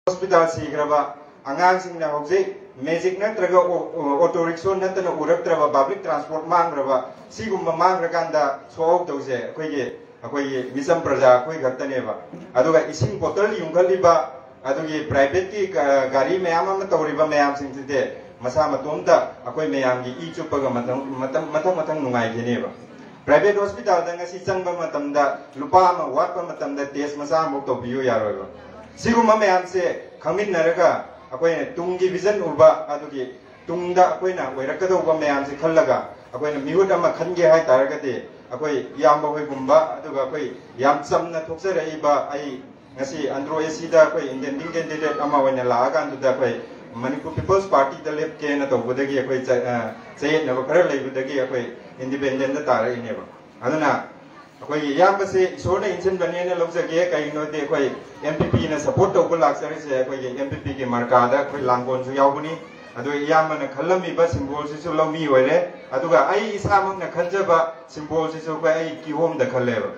hospital sigraba angang sing na hojik magic natraga auto rickshaw natana uraptraba public transport mangraba sigumba mangrakanda sook tawse akoigi misam praja akoi gaktaneba aduga ising bottle yungkhaliba adugi private ki gari mayam ama tawriba mayam sing side masa matomda akoi mayam gi I chupaga matang nungai geneba private hospital da ngasi changba matamda lupa ama watpa matamda test masa muk tobiyo yaroiba sigumba mayam se khangminaraga akoi tunggi vision uba adugi tungda akoi na oirakadauba mayam se khallaga akoi na mihut ama khange hai taragade akoi yamba hoi gumba aduga akoi yam chamna thokjaraiba ai ngasi andro acida akoi indian candidate ama oina laaga anduda akoi Manipur People's Party da lep ke na tobudagi akoi chayet na khara leibudagi akoi independent da tara ineba aduna akoi yamba se isona inchen bane na lojage kai no de akoi MPP na support to laksari se akoi MPP ke marka da akoi langon su yaubuni adu yamba na khallami ba symbol su lomi oire aduga ai isamuk na khanjaba symbol su ko ai ki home da khalleba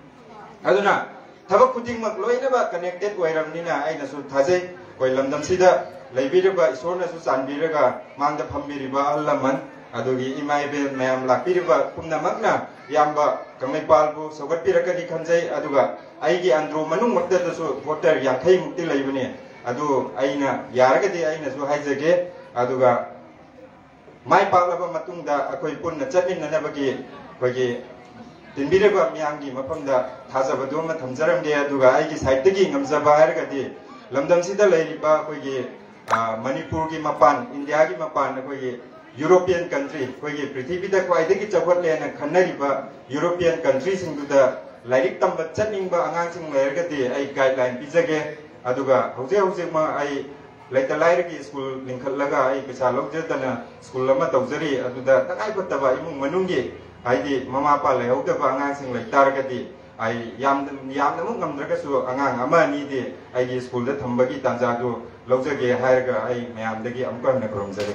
aduna thabak khuding mak loina ba connected oiramnina ai na su thajai koi lamdam sida leibiriba isona su sanbiraga mangda phambiriba allaman adugi imaibe mayam lakpiriba pumnamakna yamba Kangleipal bu sogat pirakadi khanjai aduga aigi andro manung makda su voter yankhai mukti leibune adu aina yaragadi aina su haijage aduga mai paklaba matungda akoi punna chatminnanabagi koigi tinbireba miyamgi mafamda thajabadu ama thamjaramge aduga aigi side tagi ngamjaba haragadi lamdam sida leiriba koigi Manipur ki mapan India ki mapan koigi European country koigi prithibida kwaidagi chawhatle na khannariba European countries singduda lairik tamba chatningba angang sing leiragadi ai guideline pijage aduga hauze ma ai laita lairagi school lingkhallaga ai pesa lojadana school lama tawjari aduda takai pattaba imung manunggi aidi mama pa lehodaba angang sing laitaragadi ai yamna muk ngamdraga su angang ama ni de ai school da thambagi tanja du lojage hairaga ai mayamdagi amka na kromjare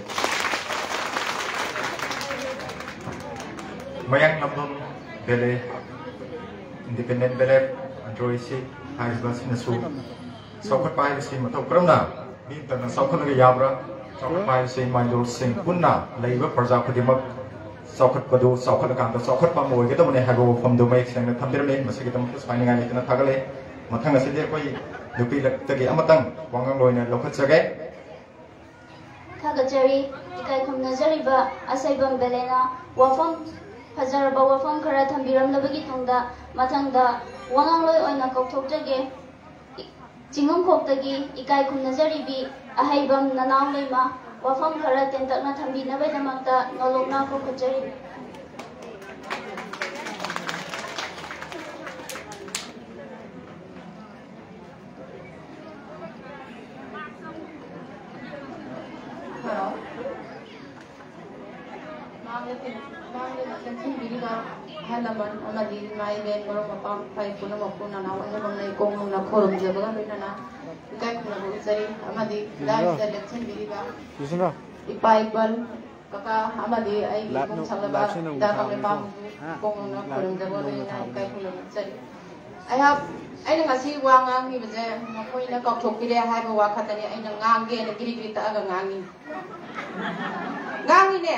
mayang nambam bele independent bele androisi haisbas nasu sokat pai si matau kramna bi tan sokat ga yabra sokat pai si manjul sing punna leiba praja khodimak sokat padu sokat kanta sokat pamoi ke tamne hago pham do mai sang thamdirne masaki tam spaininga ni tana thagale mathang aside koi nupi laktagi amatang wangang loina lokhat jage thagajari ikai khumnajari ba asaibam belena wafam Fajarba wafam khara thambiramlabagi tungda mathangda wangangloi oina kokthokjage chingum khoktagi ikai khumnajaribi ahaibam nanaw leima wafam khara tentakna thambinabaidamata nolokna kokkhajari Halaman amadi mai ben borong apa pai puna mapuna na wanya mangai kong na khorum jabaga bena na kai kuna bo sari amadi live selection diriba ipai bal kaka amadi ai kong salaba da kame pam kong na khorum jabaga bena kai kuna sari ai ngasi wangang hi baje makoi na kok thok pire hai ba wa khatani ai na ngange na giri ta aga ngangi ne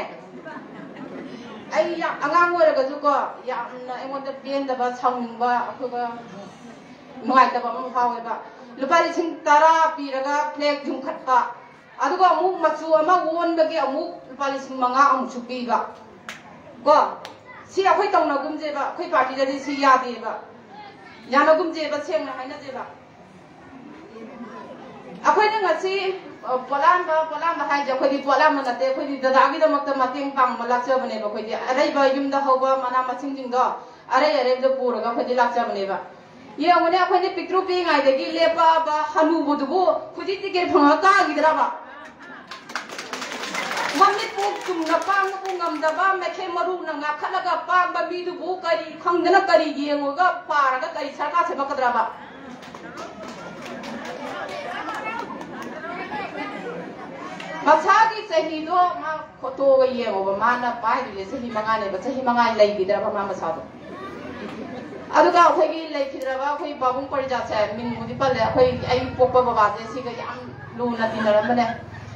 ai angang oiraga juko yamna engonda bendaba saungba akhuga nuaitaba mu phaweba lupari sing tara piraga flag jumkhatpa aduga amuk machu ama wonbagi amuk lupari sing manga amuk chupiba ko si akhoi tongna gumjeba khoi party dadi si yadeba yana gumjeba sengna haina jeba akhoi na ngasi polam hai ja khoi polam na te khoi dadagi da makta mating pang malakcha bane ba khoi arai ba yum da hoba mana maching jing do arai da pura ga khoi lakcha bane ba ye ngone khoi ni pikru pi ngai dagi lepa ba hanu bu du khoi ti ge phanga ka gi dra ba mamni pu tum na pang pu ngam da ba me khe maru na nga khala ga pang ba mi du bu kari khangdana kari gi ngo ga para ga kari sarka se ba kadra ba Masagi sahi do ma koto ga ye mo ba mana pai di sahi mangane ba sahi mangai lai bidra ba ma masado aduga akhoi lei khidraba akhoi babung parija se min mudi palle akhoi ai pokpa baba je siga yam lu na tinaramane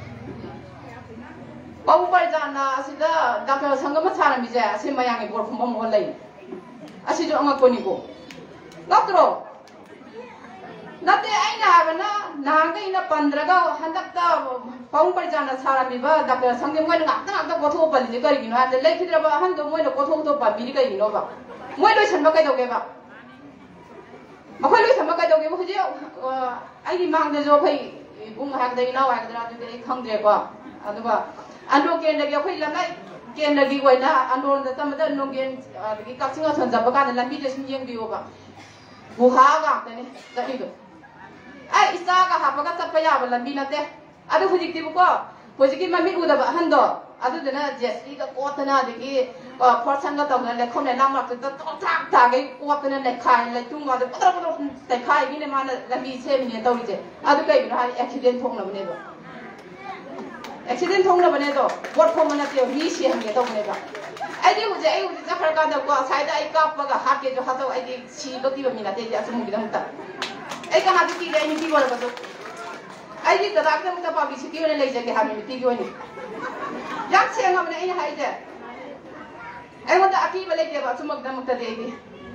babung parija na asida dakar sangama charami je asi mayangi bor khumam ho lei asi jo anga koni ko natro nate aina habana nanga ina 15 ga handakta babung parija na charami ba dakar sangem moi ngakta gotho pali gari gino ha lei khidraba han do moi gotho to pa biri ga gino ba moi loi sanba kai doge ba makhoi loi sanba kai doge ba huji ai mang de jo phai bung ha dai na wa da du dei khang de ba aduga ando ken de khoi lamai ken de gi waina ando da tam da no ken gi ka singa san jaba ka lambi de sim yeng biyo ba bu ha ga de ne da ni do ai isa ga ha ba ka ta pa ya ba lambi na te adu huji ti bu ko huji ki mami u da ba han do adu de na jesli ga ko ta na de gi portion ga tong le khom le nam ma ta tak ta ge ko ta ne khai le tung ma de pa pa ta khai gi ne ma na lambi se mi ne to ri je adu kai no ha accident thong na ne ba accident thong na bane do bot khom na te mi si hang ge to ne ba ai di huje ai huje jakhar ka da ko sai da ai ka pa ga ha ke jo ha to ai di si lo ti ba mi na te ja sum gi da ta ai ka ha ti ge ni ti wala ba do ai di da da ta pa bi si ti ne le je ge ha mi ti gi ni yak se ngam ne ai hai je ai wanda aki ba le ke ba sumak da mak ta de di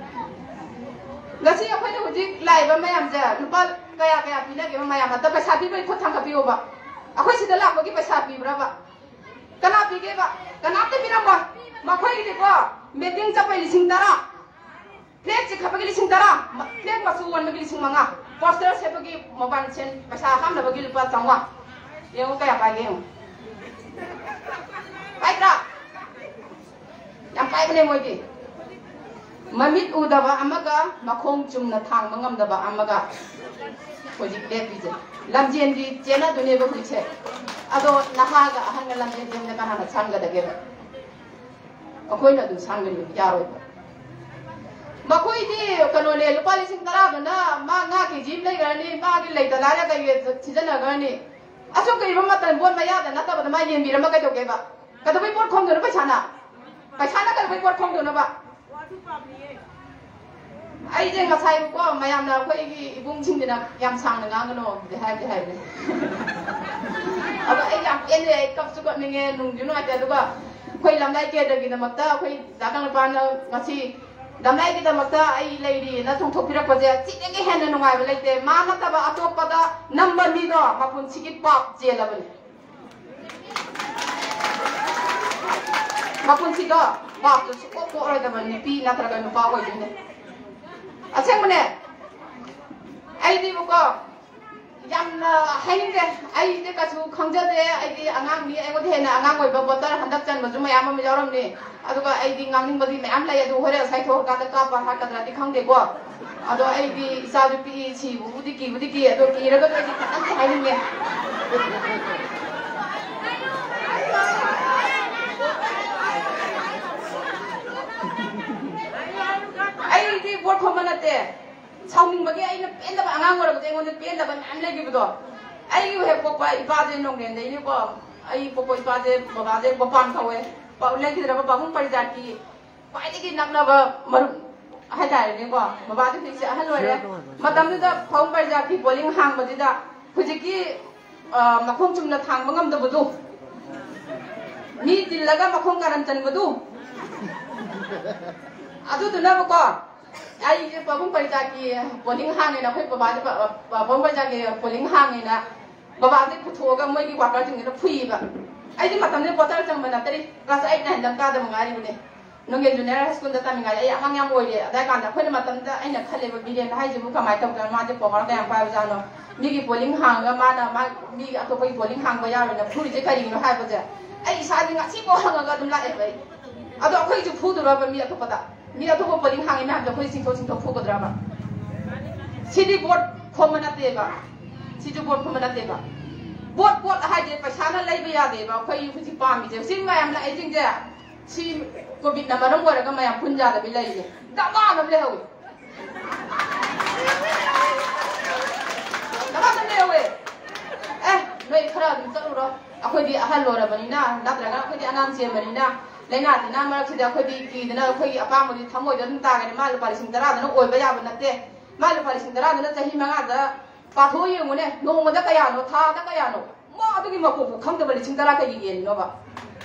ngasi akhoi ne huje lai ba mayam je lupa kaya kaya pi na ge mayam ta pa sa pi ba khot thang ka pi o ba akhoi sida la ko ki pa sa pi bra ba kana pi ge ba kana te pi na ba ma khoi ni ko meeting cha pa lising tara plate chi khapa gi lising tara plate ma su wan ma gi lising manga poster se pa gi mobile chen pa sa ham na ba gi lupa tangwa yeng kaya pa ge pai tra yang pai bane moi gi mamit udaba amaga makhong chumna thang mangam daba amaga hojik le pije lamjen di chena dune ba huche ado naha ga han ga lamjen di ne kana changa da ge akoi na du sanga ni yaro makoi di kano le lupa lising tara bana ma nga ki jim le ga ni ma gi le da la ga ye chijana ga ni aso kai ba matan bon ma ya da na ta ba ma yen bi ra ma ga to ge ba ka to bai bot khong do ba chana ka bai bot khong do na ba ai je nga sai ko mayam na khoi gi ibung ching dina yam sang na nga no de hai ne aba ai yam en le kap su ko ne nge nung ju no ta du ba khoi lam dai ke da gi na makta khoi da kang pa na ngasi dam dai gi da makta ai lei ri na thong thok pirak pa je chi ne ge hen na ngai ba leite ma na ta ba atop pa da number ni do ma pun chi gi pap je la ba ma pun chi do ba tu su ko ro da ba ni pi na tra ga no pa ko ji ne aseng mane ai di bu ko yam na hain de ai de ka su khangja de ai di angang ni ai ko the na angang oi ba botar handak chan ba ju mayam ma jaram ni adu ka ai di ngangning ba di mayam lai adu hore sai thor ka da ka pa ha ka da di khang de ko adu ai di sa ju pi chi bu di ki adu ki ra ga di kan hai ni ai di bot ko manate chawming bagi ai na pen da angang wara bate ngon pen da ban am le gi bdo ai gi he ko pa ipa de nong ren dei ni ko ai ko ipa de baba de bapan khawe pa le gi da ba bung pari jati pai de gi nak na ba mar ha dai ni ko baba de fi se han lo re matam da phong pari jati bowling hang ba da huji ki makhong chum na thang bangam da budu ni til laga makhong karam chan budu adu tu na ko ai je babung parija ki bowling hang ni na khoi baba de babung parija ki bowling hang ni na baba de putho ga moi gi water jing na phui ba ai di matam de water chang ba na tari class 8 9 dam ka da mangari bu ne nongen junior high school da ta minga ai hang yang oi de da kan da khoi matam da ai na khale ba bi de hai ji bu ka mai tam ka ma de pokar da yang pa ja no mi gi bowling hang ga ma na ma mi ga to bowling hang ba ya na phui je kai no hai ba ja ai sa di nga si bo hang ga dum la e bai ado khoi ju phu do ba mi to pa da mi to bowling hang me ham da khoi sing to phu ko dra ba sidi board khomana te ba sidi board khomana te ba board hai de paisa na lai ba ya de ba khoi hu ji pa mi je sing ma yam la ai jing je si covid na ma ram wa ga ma yam phun ja da bi lai je da ma nam le hawi da ma nam le hawi noi khara dum ta ro akhoi di ahal lo ra bani na da tra ga akhoi di anam se bani na Lena dina marakida khodi ki dina khoi apam di thamoi da dum ta ga ma lu parising tara dana oi ba ya ba natte ma lu parising tara dana chahi manga da pa tho yeng ne no ma da kaya no tha da kaya no ma du gi ma ko kham da ba lising tara ka gi yen no ba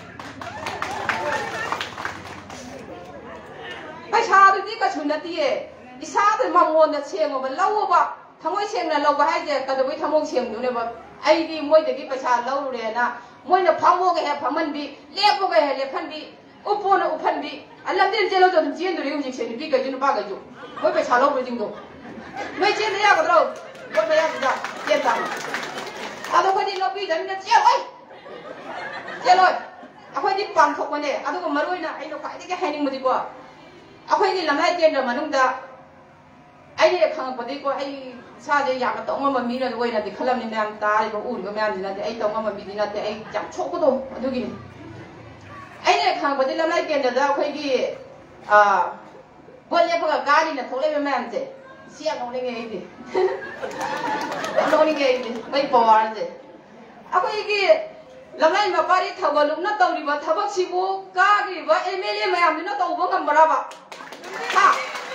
ba cha du di ka chun na ti e isa da ma mo na che mo ba law ba thamoi cheng na law ba hai je ka da bai thamong cheng du ne ba ai di moi de gi pa cha law re na moi na phamo ga he phaman bi lepo ga he le phan bi upo na uphan bi alam din je lo do jin do ri uji che ni bi ga jin ba ga ju moi pa cha law ro jing do moi jin ya ga ro moi ba ya ga je ta ado ko di no bi dan na che oi je lo akhoi di pam thok ma ne ado ko maroi na ai no kai di ga hening mo di ko akhoi ni lamai ten da manung da ai ne khang pa di ko ai sa je ya ma tong ma mi na woi na di khalam ni nam ta ri ko u ri ko myam ni na ai tong ma mi di na te ai jam chok ko do adu gi ai ne khang pa di lamai ten da akhoi gi bol le pa ga ni na thok le myam je sia no le nge di no ni nge di bai po ar je akhoi gi lamai ma pari thabalum na taw ri ba thabak sibu ka gi ba mla myam ni na taw ba ngam bara ba ha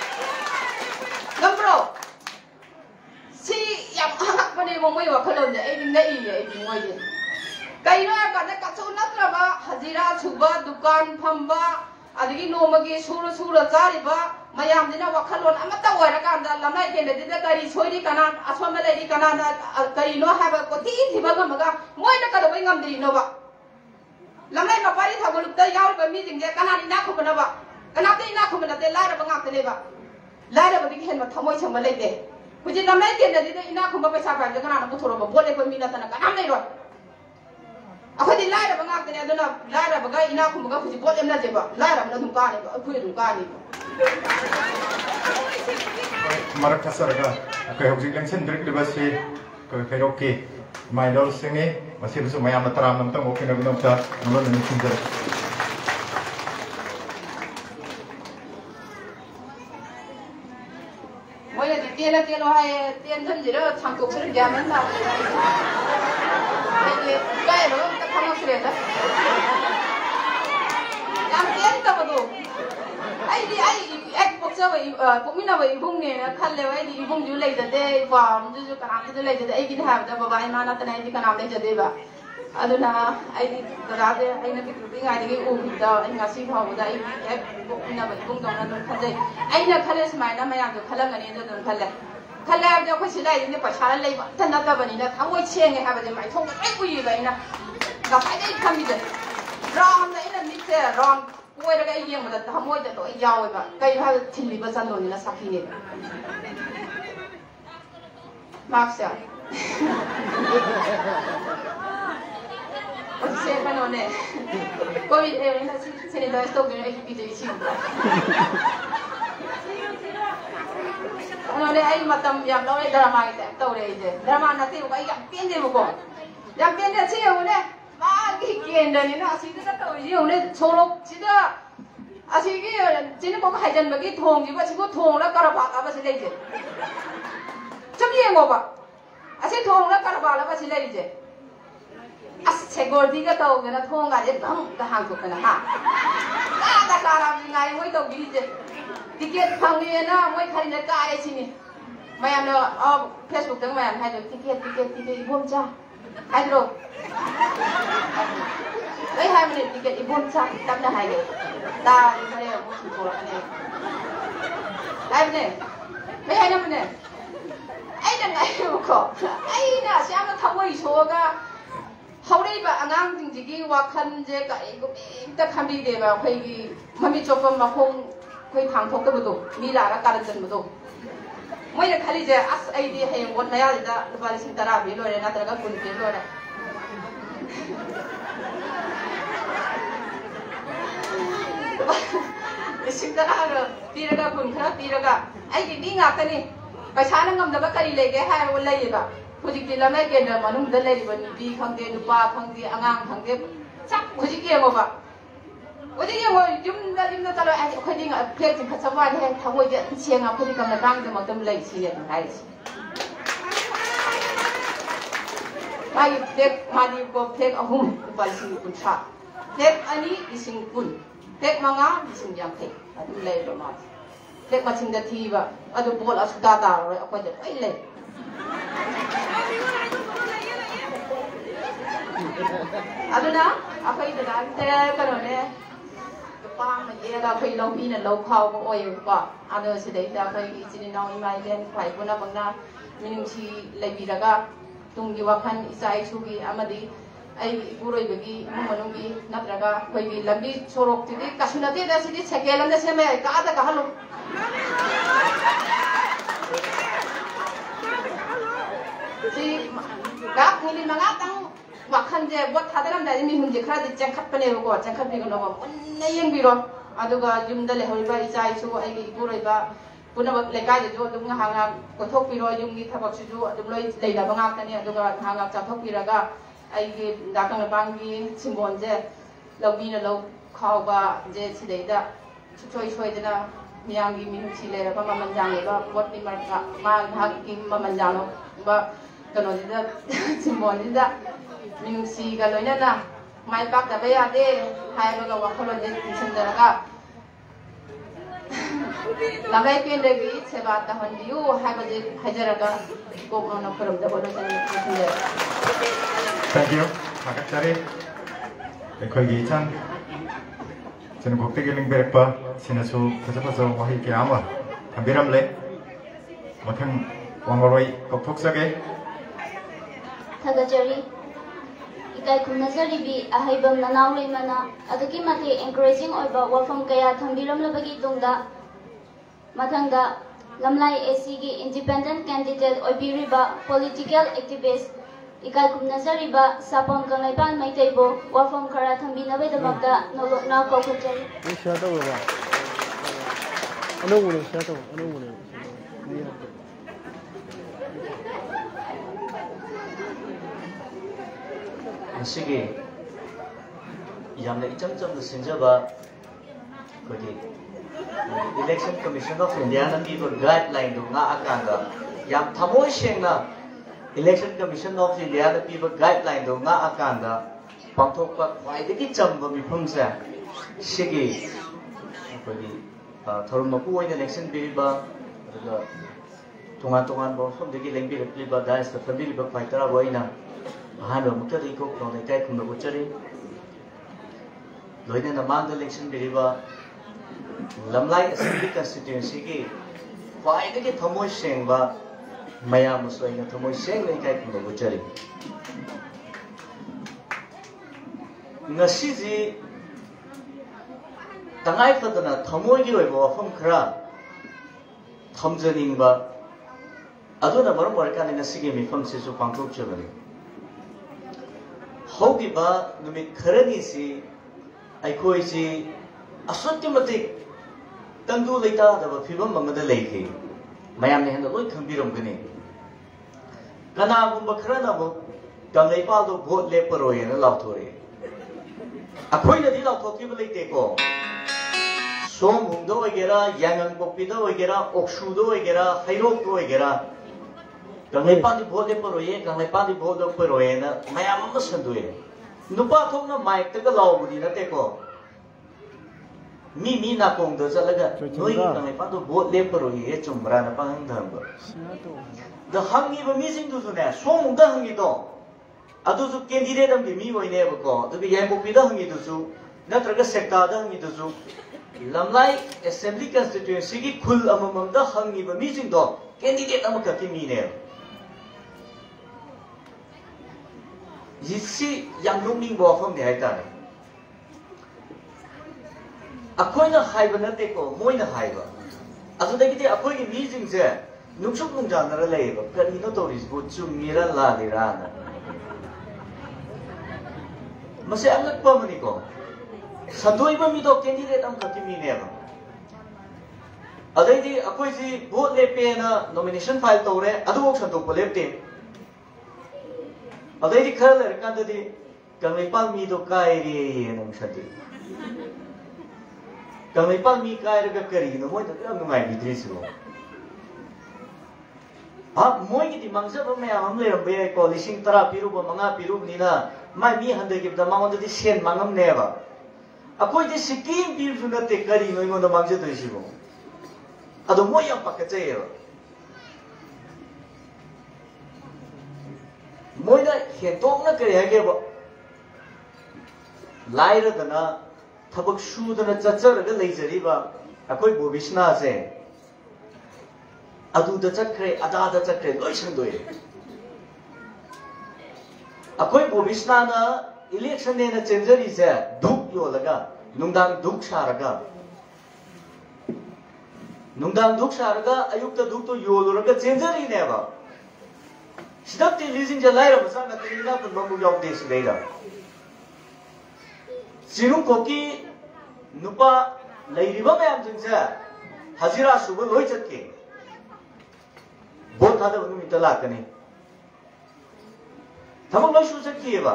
ngambro si yang hak pada mo moi wa khalon je ai ngai ye ai moi je kai no ka na ka chu natra ba hazira chuba dukan phamba adigi no magi sura chari ba mayam dina wa khalon amata wa ra kan da lamai ke de da kari soidi kana aswa mele di kana na kari no ha ba ko ti ba ga maga moi na ka do bai ngam di no ba lamai ma pari tha goluk ta yaw ba mi jing je kana ni na ko na ba kana te na ko na te la ra ba ngak te le ba la ra ba di hen ma thamoi cham ba le de Kuji namai ke dari itu ina aku bapak siapa aja karena aku thoro boleh peminat tanah kan amai roh. Aku di lara bangak tanya tu na lara bagai ina aku bagai kuji boleh mana jeba lara mana dungkan ni aku yang dungkan ni. Marak kasar ka aku yang ujian sendiri di bawah si keroki main dol sengi masih bersama mayam teram nampak mungkin aku nampak nampak ni sendiri. Tiada hai tiada kan jadi tangkuk sering jaman lah. Jadi kaya loh kita kamu sering dah. Yang tiada apa tu? Ai poksa pokmina ibung ni kan lewat ibung julai jadi farm jadi kan aku julai jadi ai kita have dah bawa mana tanah ini kan ambil jadi bah. Aduna ai terada ai nak kita tinggal di kita ai ngasih tahu dah ai pokmina ibung dong nanti kerja. Ai nak kerja semaina macam tu kerja ni tu dong kerja. Kalau ada aku silai ini pasal lagi, tanda apa ni? Nak kamu cieng ni apa je? Mai thong ai kui ba ina. Gak ada kami je. Ram na ina mite ram. Kau ada kai yang mana? Kamu je tu jauh ba. Kai hal thili ba san ni na sakhi ni. Maksud. Aku siapa ni? Kau ini sini dah stok ni aku pilih sini. Ano ni ay matam yang lawan drama kita tahu deh. Drama nanti bukan yang pendek bukan. Yang pendek sih yang ni magi kian ni na asyik kita tahu yang ni sorok kita asyik jadi kau kajian bagi thong juga sih kau thong lah kerap apa sih lagi. Cuma yang apa? Asyik thong lah kerap apa sih lagi. Asyik gordi kita tahu kita thong aja dah hang tu kena ha. Dah kerap ngai moi tahu gini. Tiket panggilan na, moi kali nak kaya sini. Mayam na, Facebook teng mayam hai tu tiket ibom cha, hai tu. Hai menit tiket ibom cha, tak dah hai tu. Dah hari aku suruh orang ni. Hai menit, hai na menit. Ai dah ngai buka, ai na siapa tahu isu ga. Hari ba angang tinggi wakan je kai ko kita kami deh ba, kai mami coba makong kau thang thok ke betul, mila nak karan jen betul. Mereka kali je as ID yang buat naya je, lepas itu tera bilo ada, nanti agak pun bilo ada. Lepas tera ada, tira pun kerap tira. ID ni ngak ni, pasal ngam dapat kali lagi hai walai je ba. Projek dalam ni kena manum dalai bani bi khang dia lupa khang dia angang khang dia, cak projek dia apa ba? Ujung yang jum kalau aku ni ngak plek jeng kacawan ni, tahu je siang aku ni kamera rang je macam lagi sini hari. Mai plek madi ko plek ahum bal sing pun sa. Plek ani ising pun. tek manga sing yang tek adu lei ba ma tek ma sing da thi ba adu bol asu ta ta ro akoi de ai lei adu na akoi da te ka ro ne pa ma ye ga khoi lo mi na lo khao ko oi ko adu se dei da khoi chin nau i mai den khai bu na bang na minung si lei bi da ga tung gi wa khan isai chu gi amadi ai buroi bagi mumanu gi natraga khoi gi lambi sorok ti kasuna te da si di sekelan da se me ka da ka halu si gak ni manga tang wakhan je bot thadaram da mi hun je khara di chang khat pane ko chang khat bi ko no ba nei yeng bi ro aduga jum da le hoi ba isai chu ai gi buroi ba puna ba le kai jo dum nga hanga ko thok pi ro jum gi thabak chu ju dum loi lei da banga ka ni aduga hanga cha thok pi ra ga ai gi da kang bang gi simbon je lo bi na lo khau ba je chidei da choi choi de na miang gi min chi le ra ba man jang le ba bot ni mar ka ma ha gi ma man jang lo ba ka no da simbon da min si ga loi na mai pak da ba ya de hai ba ga wa kholo je tin da ga la mai pen de gi se ba ta hon yu hai ba je hajar ga ko no phorom da bo no Thank you. Makasari. Ekoi chan. Chen kokte geling berekpa sinasu kasapaso wahi ke ama. Ambiram le. Mathang wangoroi kokthok sage. Thagajari. Ikai kumnazari bi ahaibam nanau le mana adaki mate encouraging oiba wafam kaya thambiram labagi tungda mathangda lamlai AC gi independent candidate oibiriba political activist ikai kumnazariba Sapam Kangleipal Meitei bo wafam khara thambinabai damakta nolokna kokujari shadow ba anogune shadow anogune Sige, yamna icham cham da sinjaba kodi Election Commission of India na piba guideline do nga akanga yam thamoi shengna Election Commission of India na piba guideline do nga akanga pangthokpa khwaidagi chamba mifamse sige kodi thormapu oina election biba daga tungan bo somdagi lengbi repliba dais ta family ba faitara boina Hano mutari ko kone kai kumna buchari loine na manda election biriba lamlai assembly constituency ki faide ki thamoi sengba maya musoina thamoi seng nei kai kumna buchari ngasi ji tangai phadana thamoi gi roibo afam khara thamjaning ba aduna maram warkani ngasi gi mifam se su pangthok chabani Hogiba numit kharani si aikoi si aswati matik tangdu leita da ba phibam mangada leikhi mayam ne handa loi khambiram gani kana gumba kharana bo Kangleipal do vote le paroi na lauthore akoi na di lauthok ki leite ko som hungdo ogera yangang pokpi do ogera okshu do ogera hairok do ogera Kangleipal di vote paroi Kangleipal di vote paroi na mayam ma sandue nupa thokna mic ta ga law budi na te ko mi na kong do zalaga noi Kangleipal do vote le paroi e chumbra na pang dham ba the hangi ba mi sing du su ne som da hangi do adu su candidate am mi oi ne ba ko du bi yang pokpi da hangi du su na traga sekta da hangi du su lamlai assembly constituency ki khul amamam da hangi ba mi sing do candidate am ka ki mi ne Yisi yang lungning bo phong ne hai ta akoi na hai ba na te ko moi na hai ba adu da ki te akoi ki mi jing je nuksuk nung jan na le ba kari no to ris bu chu mira la le ra na mase angak pa mani ko sadoi ba mi do candidate am ka ki mi ne ba adai di akoi ji vote le pe na nomination file to re adu ok san to ko le te Adai di khara ler kan di Kangleipal mi do kai re nang sadi Kangleipal mi kai ra kari no moi ta ngai bi dri su ha moi ki di mangsa ba me am le be ko lising tara piru ba manga piru ni na mai mi hande ki da ma di sen mangam ne ba अकोई दे सिक्किम पीर सुनते करी no इमों दमाग जे तो इसी को अदो मोया पकचे ये Moina हेतोंग ना करे है के वो लाइर दना थबक शू दना चचर के लेजरी बा अकोई बोबिशना से अदू द चक्रे अदा द चक्रे लोई संदोए अकोई बोबिशना ना इलेक्शन ने ना चेंजरी से दुख यो लगा नुंदांग दुख शारगा नुंदांग दुख शारगा अयुक्त दुख तो यो लगा चेंजरी ने बा सिदक ते लीजिंग जलाय रा मसा ना तेना पर बंगु याव देश लेगा सिरुं कोकी नुपा लेरिबा मैम जिंसे हजिरा सुबह लोई चटके बोल था तो उन्हें इतला करने थमक लोग शुरू से किए बा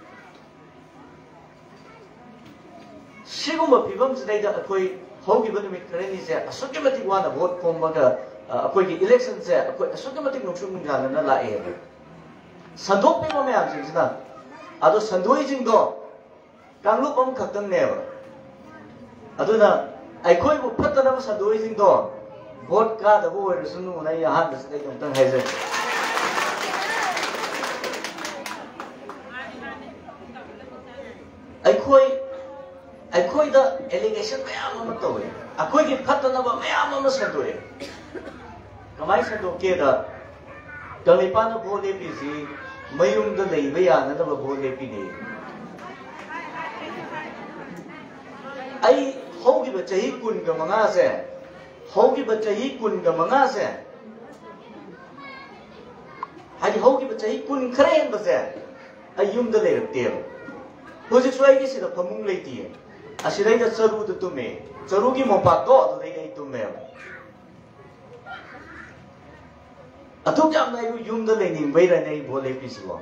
शिगुम बफिबम से दा कोई होगी बने में करे नहीं से असुके मतिक वाना वोट फॉर्म बगा कोई की इलेक्शन से कोई असुके मतिक नुकसान मुझाने ना लाए है संदोक पे में आप जिंदा आदो संदोई जिंदो कांगलू पम खत्म ने बा आदो ना आई कोई वो पता ना संदोई जिंदो वोट का दबो वो रसुनु ना यहाँ बस नहीं तुम है जे आई कोई दा एलिगेशन में आम मत तो है अकोई की पता ना में आम मत संदो है कमाई संदो के दा कमी पान बोले पीसी मयूम दा नहीं भैया ना तो बोले पी नहीं आई होगी बच्चे ही कुन का मंगा से होगी बच्चे ही कुन का मंगा से हाजी होगी बच्चे ही कुन खरें बसे अयुम द ले रखते हो मुझे स्वयं की सिर्फ फमुंग लेती है अशिराई द चरू द तुम्हें चरू की मोपात तो ले गई तुम्हें अतुक जाम ना युम द ले नहीं बैर नहीं बोले पिसवा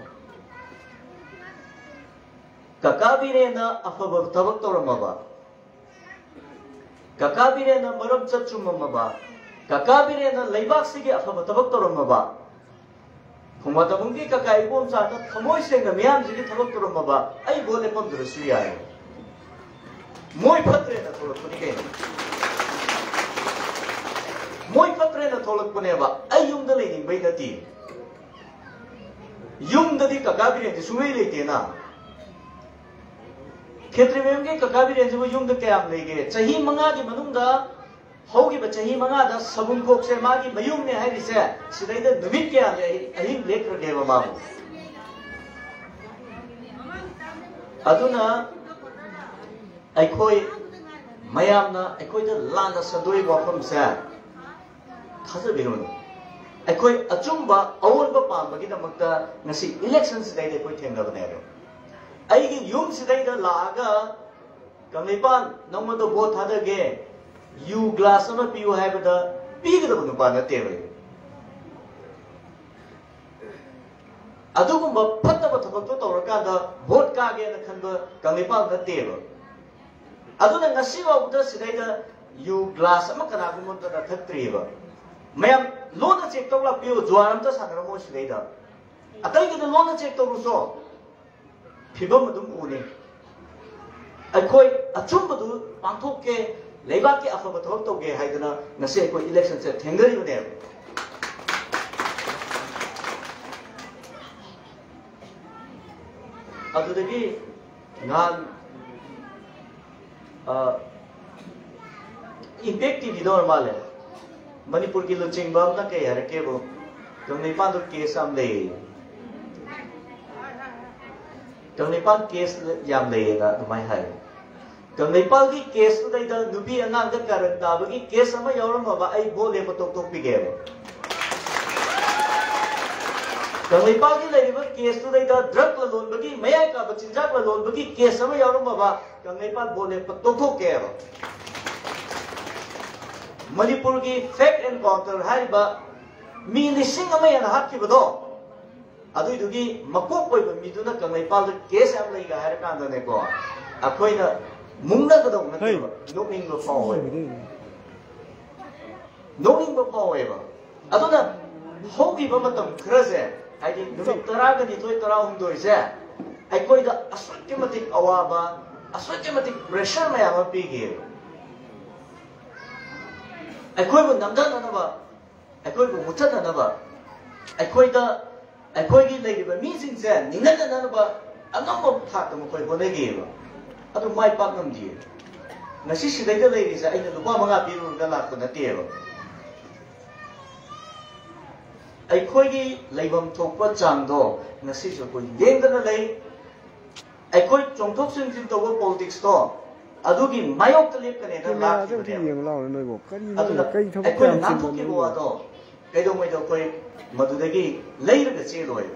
ककाबिरे ना अफबक तबक तो रमाबा ककाबिरे ना मरम चच्चुम मबा ककाबिरे ना लेबाक सिगे अफब तबक तो रमाबा फुमा तबुंगी ककाई बोम साना थमोय सेंग म्याम जिगे तबक तो रमाबा आई बोले पम दृश्य आए मोय फत्रे ना थोलक पुनी के मोय फत्रे ना थोलक पुने बा आई युम द लेनी बै नती युम द दी ककाबिरे दि सुमे लेते ना क्षेत्र में उनके ककाबिरे जो युम द क्या लेगे चाहिए मंगा की मनुंगा होगी बच्चे ही मंगा दा सबुन कोक से मागी मयूम ने है रिसे सिदाई द नवीन क्या है अहिं लेख रखे वो मामू अदुना अकोई मयाम ना अकोई द लाना सदोई वापम से खासे बिरोन अकोई अचुंबा अवल बा पाम बगी द मक्ता नसी इलेक्शन सिदाई द कोई थेंगा बनेगा अगी यूम सिदाई द लागा कंगलेपान नमद बोट थादगे यू ग्लास में पियो है बदा पीग द बनुपा नते वे अदुगुम फत्त ब थबक तो तौरका द बोट का गे न खन ब कंगलेपान नते वे अदुना नसी वा उद सिदाई द यू ग्लास में कना गुम द थत्रि व मैम लोन चेक तौला पियो ज्वारम त सादर मो सिदाई द अतई के लोन चेक तौरुसो फिबम दुम उने अखोई अचुंबदु पांथोक के लेबाक के अफब थबक तौगे हाइदना नसे कोई इलेक्शन से थेंगरी बने अदुदगी नान इम्पैक्ट टीवी दौर माले मणिपुर की लुचिंग बम ना के हर के वो कंगलेपाल तो केस हम ले कंगलेपाल केस याम लेगा तुम्हारे है कंगलेपाल की केस तो इधर नुबी अंगांग का कारण ताबगी केस समय यारों माबा आई बोले पतोक तो पिगे वो कंगलेपाल की लेकिन केस तो इधर ड्रग लोन बगी मैं का बचिंजा का लोन बगी केस समय यारों माबा कंगलेपाल बोले पतोक तो क्या वो मणिपुर की फैक्ट एनकाउंटर है बा मीन सिंग में यह हाथ की बदो अदुई मकोक कोई मीदुना कंगलेपाल केस हम लेगा है कांदने को अखोइना मुंगना कदो नते नोमिंग लो फावे नोमिंग लो फावे बा अदुना होगी बमतम खरसे आइदि नुमित तरा गनि तोय तरा हुंदोय से अखोइदा असत्य मतिक अवाबा aswati mati pressure me ama pige akhoi bu namdan na ba akhoi bu muthan na ba akhoi gi lei ba mi sing se ningan na ba angam mo tha ta mo khoi bo nei ge ba adu mai pak ngam di ngasi sidai da lei ri sa aina lupa manga piru da lak na te ba akhoi gi leibam thokpa chang do ngasi so koi yeng da lei akhoi chongthok sing jin to politics to adugi mayok ta lep kane da lak ki ne adu akhoi na thok ki bo do kai do mai do koi madudagi lei ra che loi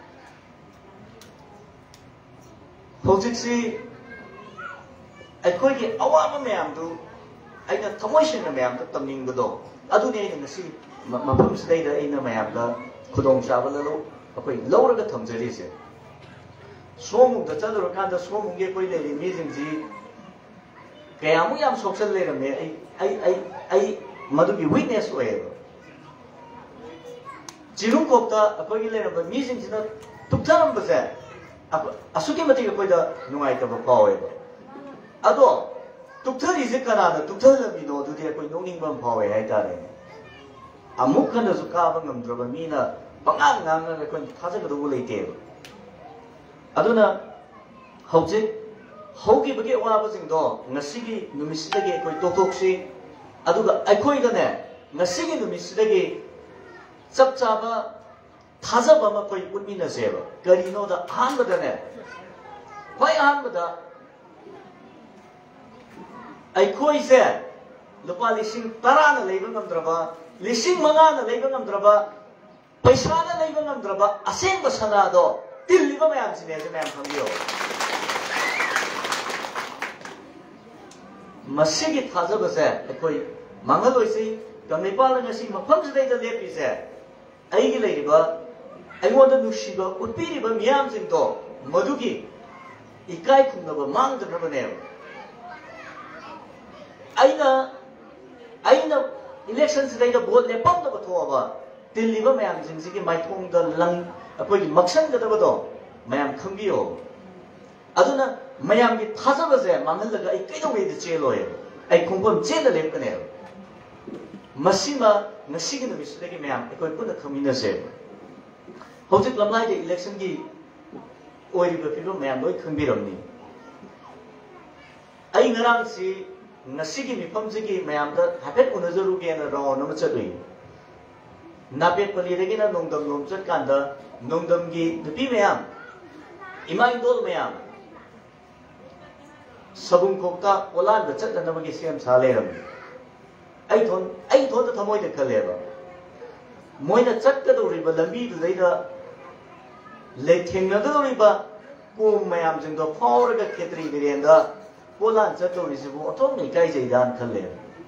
hojiksi akhoi gi awama mayam du aina thamoi sing na mayam ta tamning do adu ne ngasi mafam sidai da aina mayam da khudong chaba lo akhoi lawra ga thamjari se somung da chadro kan da somung ge koi le mi jing ji kayamu yam soksal le me ai madugi witness oe jirung kopta akhoi le ba mi jing jina tuktaram ba se asuki mati ko da nungai ta ba pawe ado tukthari se kana da tukthar bi no du de koi nonging bam pawe hai ta re amuk kan da su ka ba ngam dro ba mi na pangang ngang na ko thaja ga do le te aduna hojik hogi bage wa ba jing do ngasigi numisdagi koi toktoksi aduga akhoi da ne ngasigi numisdagi chap chaba thaja ba ma koi unmi na se ba kari no da han ba da ne koi han ba da akhoi se lupa lising tara na leiba ngam draba lising manga na leiba ngam draba paisa na leiba ngam draba aseng ba sana do tilliba mayam sine je mayam khangyo masigi thaja ba se akhoi mangaloi se Kangleipal ngasi mafam sidai da lepi se ai gi lei ba ai won da nushi ba utpiri ba miyam sing to madugi ikai khumna ba mang da ba ne aina election sidai da vote le pam da ba tho ba tilliba mayam sing sigi mai thong da lang akhoi maksan ga da ba do mayam khangbiyo aduna mayam gi thaja ba se mangal la ga ai kai do we da che loye ai khumpham che da lep kane masima ngasigi no bisdagi mayam akhoi puna khamina se hojik lamlai de election gi oi ba philo mayam loi khangbiramni ai ngarang si ngasigi mifam jigi mayam da hapet unajaru ge na ro no chadui napet pali regi na nongdam nom chat kan da nongdam gi nupi mayam imai dol mayam sabung kokta olan da chat na magi siam sale ram ai thon da thamoi da khale ba moina chat ka do ri ba lambi du dai da le theng na do ri ba ko mayam jing do phawr ga khetri biren da Polan chat do ri sibu atom ni kai jai dan khale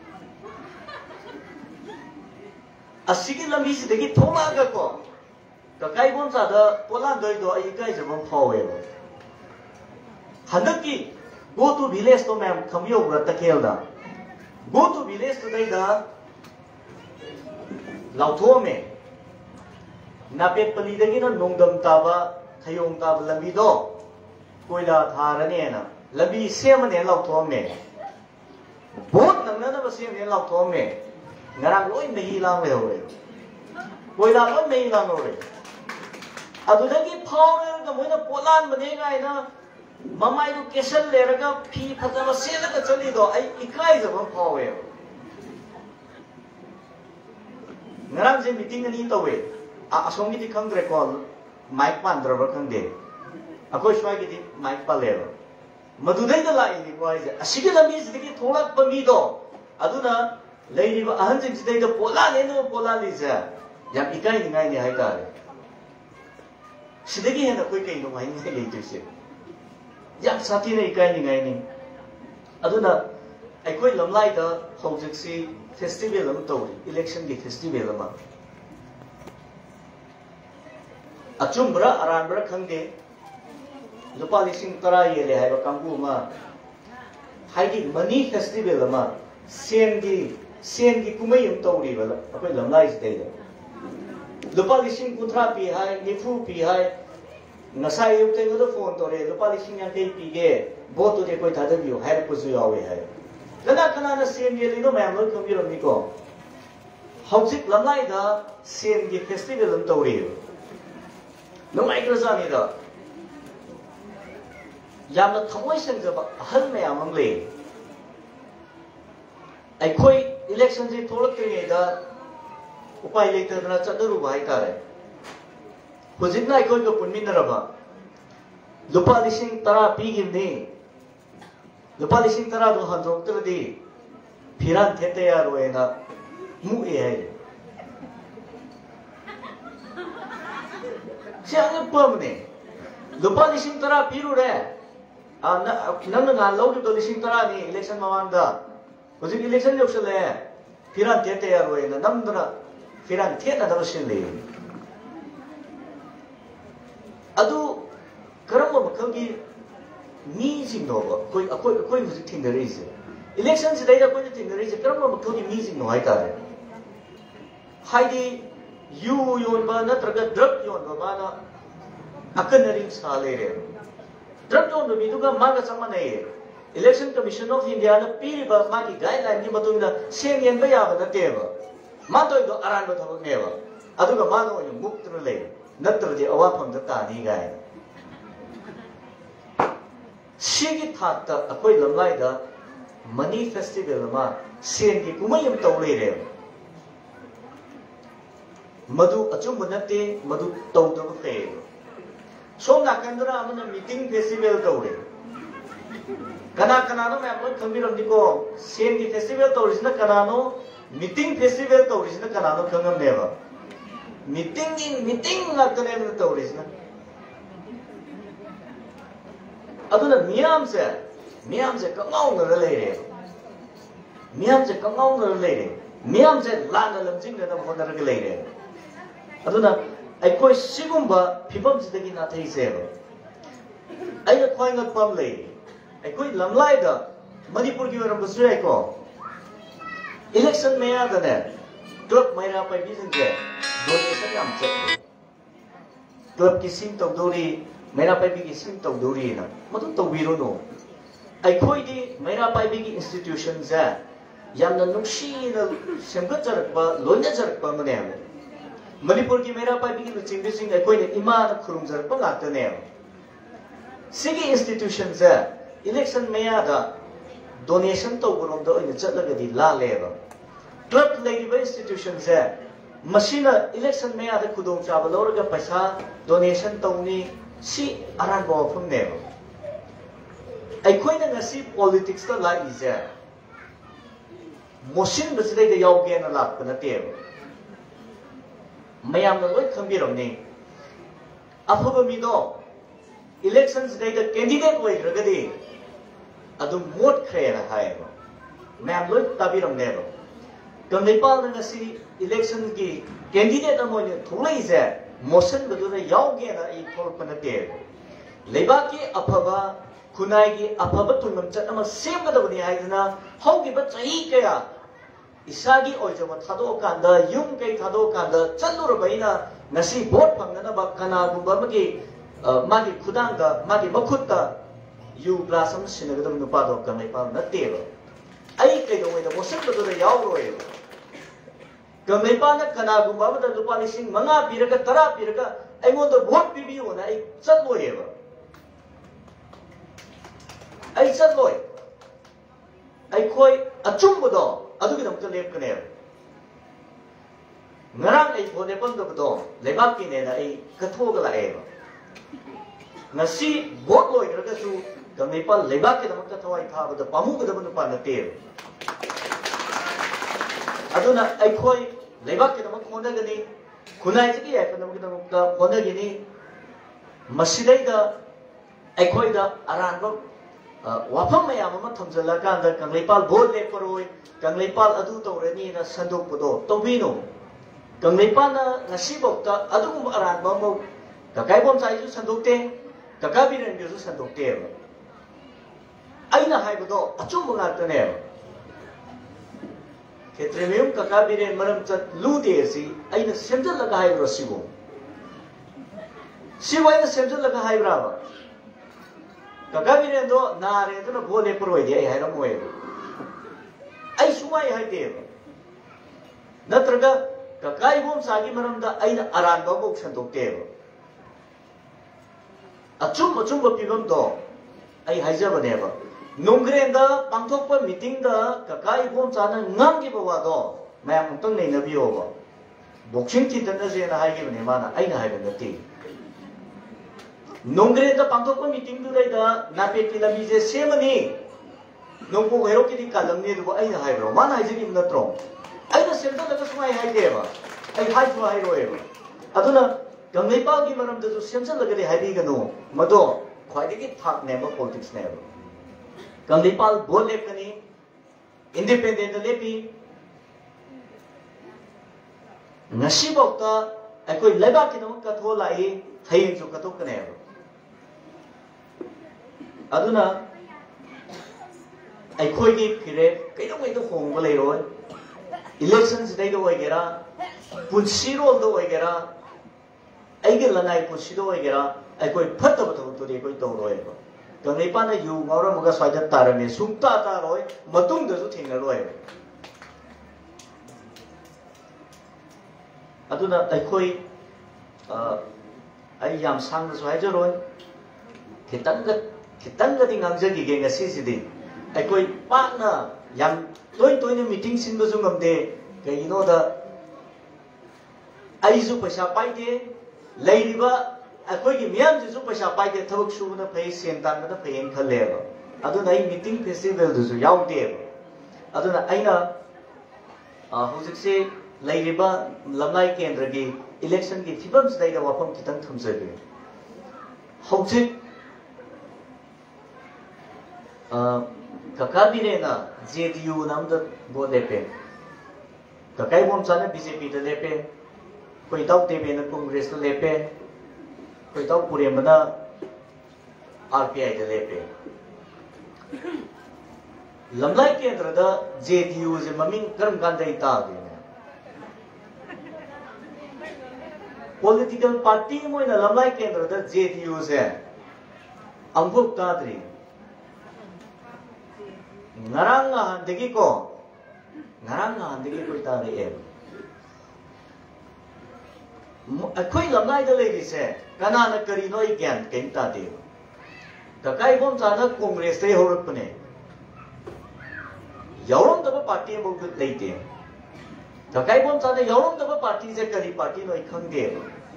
asigi lambi si degi thoma ga ko ka kai bon sa da Polan doi do ai kai jabam phawe ba handaki go to village to ma'am khamyo bra takel da go to village to dai da lautho me napet pali degi na nongdam ta ba thayong ta ba lambi do koila tharane na lambi sem ne lautho me bot nang na ba sem ne lautho me ngarang loi mehi lang le hoye koila loi mehi lang hoye adudagi phawer ga moina Polan bane ga ina mamai du kesal le raga phi phajaba sela ga chali do ai ikai jaba phawe ngarang je meeting ani to we a asongi di khangre call mic pan draba khangde akoi swai gi di mic pa le madudai da lai ni kwai je asigi la mi zigi tholak pa mi do aduna leiri ba ahan jing sidai da pola ne no pola li ja yam ikai ni ngai ni hai ta sidagi he na koi kai no ngai ngai le tu se yam sati ne ikai ni ngai ni aduna ai koi lamlai da hojik si festival am to election gi festival am achumbra aranbra khangde lupa lising tara ye le hai ba kambu ma haidi mani festival am sen gi kumai am to ri ba akoi lamlai dei da lupa lising kuthra pi hai nifu pi hai ngasai yuk tengo do phone tore lupa lising yang kei pige vote to de koi thada biu hai pusu yawe hai kana na sen ye lino mayam lo khami ram ni ko haujik lamlai da sen gi festival am tore no mai kra ni da yam na thamoi sang ja ba hal mayam am le ai koi election ji tholak te da upai le ta na chadaru bai ta re hujik na koi ko punmin na ba lupa lising tara pigim ni lupa lising tara do han jok ter di phiran the te ya ro na mu e hai siang pam ne lupa lising tara piru re nang na lo do lising tara ni election mawang da hujik election yok sele phiran the te ya ro na nam dana phiran the na da sin le adu karamba makalgi mi sing no koi hujik thing there is election se daida koi thing there is karamba makalgi mi sing no hai ta re haidi yu yon ba na traga drug yon ba na akanaring sa le re drug yon do mi duga ma ga sama nei election commission of india na piri ba ma ki guideline ni matung na sen yen ba ya ba na te ba ma to do aran ba thok ne ba adu ga ma no yu muk tra le natra di awa phang da ta ni gai Sigi thata akoi lamlai da money festival ma sen gi kumai am taw le re madu achum bunate madu taw da fe som na kandra amana meeting festival taw re kana no ma am khambiram di ko sen gi festival taw risna kana no meeting festival taw risna kana no khangam ne ba meeting na tane taw risna aduna miyam se kangau na le re miyam se kangau na le re miyam se lan na lamjing na mo na le re aduna ai koi sigumba phibam sidagi na thai se ai na khoi ngat pam le ai koi lamlai da manipur ki waram busre ko election me ya da ne club mai ra pai bi je donation yam che club ki sim tong dori Mera pai bigi sim tau duri na matu tau biro no ai khoi di mera pai bigi institution za yam na nungshi na semgat jarak ba lonya jarak ba mane manipur ki mera pai bigi chingbi sing ai khoi ne ima na khurum jarak ba ngak ne sigi institution za election meya da donation tau borom da oi chatlaga di la le ba club lady ba institution za machine election meya da khudong chaba lorga paisa donation tau ni si aran bo phum ne ai khoi na ngasi politics ta la is ya motion basdai da yaw ge na la pa na te mayam na loi khambi rom ne afaba mi do elections dai da candidate wai ragadi adu mot khre na hai ba mayam loi tabi rom ne ba Kangleipal na ngasi election ki candidate amoi ne thulai is motion badu da yaw ge na I thol pa na te leiba ki afaba kunai ki afaba tunam chat ama sem ga da ni hai na hau gi ba chai kaya isagi oi jama thado kan da yum kai thado kan da chalu ro baina ngasi vote phang na ba kana bu ba gi ma gi khudang da ma gi makhut da yu blasam sin ga da nu pa do Kangleipal na te ro ai kai do da motion badu da yaw ro e Kangleipal na kana gu ba da lupa lising manga piraga tara piraga ai ngon do vote pibi ho na ai chat lo e ba ai chat lo ai khoi achum bu do adu gi dam ka lep ka ne ngarang ai phone pang do do lebak ki ne na ai ka tho ga la e ba ngasi vote lo i ga su Kangleipal lebak ki dam ka thawai tha ba da pamu ga da nu pa na te aduna ai khoi lebak ke namak khona gani kunai chi ya ka namak da khona gini masidai da ai khoi da aran ba wafam mayam ma thamjala ka da Kangleipal bol le paroi Kangleipal adu to rani na sandok podo to bino Kangleipal na ngasi bok ta adu aran ba mo ka kai bom sai ju sandok te ka ka bi ren ju sandok te aina hai ba do achum ba ta ne Ketremium kakabirin maram chat lude si ay na sendal lagay rosibo. सिवाइना सेमजन लगा हाइब्राबा कका बिरेंदो नारे तो बोले प्रोइदे आई हाइरम मोए आई सुमाई हाइदे नत्रगा कका इबोम सागी मरमदा आइना अरानबा बोक संदोक्ते अचुम अचुम पिबम दो आई हाइजबनेबा नोंग्रेंदा पांथोकपा meeting दा कका इबोम साना ngamgi बवादो मैम उतंग नै नबियोबा बॉक्सिंग चिंतन जेना हाइगिबने माना आइना हाइबनती नोंग्रेंदा पांथोकपा मीटिंग दुदैदा नापेटी लमीजे सेमनी नोंबो हेरोकिदी कालमनी दुबो आइना हाइब्रो माना हाइजगी नत्रो आइना सेमदा लगा सुमाई हाइदेबा आई हाइफो हाइरोएबा अदुना कंगलेपाल की मरम दजु सेमसन लगदे हाइबिगनो मदो ख्वाइदगी थाक नेबा पॉलिटिक्स नेबा कंगलेपाल बोल लेपनी इंडिपेंडेंट लेपी नसीबोक्ता अकोई लेबा की नमक कथो लाई हयें जो कथो कनेबा अदुना अखोई फिरे कई होंग लेरोय इलेक्शन सिदैदो ओइगेरा पुनसिरोलदो ओइगेरा अइगे लनाई पुनसिदो ओइगेरा अखोई फत्तब थबतुदि अखोई तौरोयबा कंगलेपाना यु ngौरमगा स्वाइदा तारमे सुक्ता तारोय मतुंगदसु थेंगरोय अदुना अखोई आई याम सांगदसु हाइजरोय खितंगदी ngangjagi ngasisidि अखोई पाकना याम तोइन मीटिंग सिंबसु ngamde कइनोदा आइजु पैसा पाइदे लेरिबा अखोई मियाम जिसु पैसा पाइदे थबक सुबना फै सेन तानबना फैन खलेबा अदुना आई मीटिंग फेस्टिवल दुसु याउदेबा अदुना आइना हुजिकसे लेरिबा लमलाई केंद्र की इलेक्शन की फिबम सदैदा वाफम खितंग थमजगे हुजिक कका बिरेना जेडीयू नामदा बो लेपे ककाई बोम चाने बीजेपी दा लेपे कोई ताउ तेबे ना कांग्रेस दा लेपे कोई ताउ पुरेमना आरपीआई दा लेपे लमलाई केंद्र दा जेडीयू जे ममिंग करम कांदे तागे पॉलिटिकल पार्टी मोइना लमलाई केंद्र दा जेडीयू से अंगुक ताद्री ngarang handegi ko tare akhoi lamnai da legi se kana na kari noi gyan ken ta de kakai bom chana congress te horak pne yaurom da party mo gut leite kakai bom chana yaurom da party se kari party noi khang de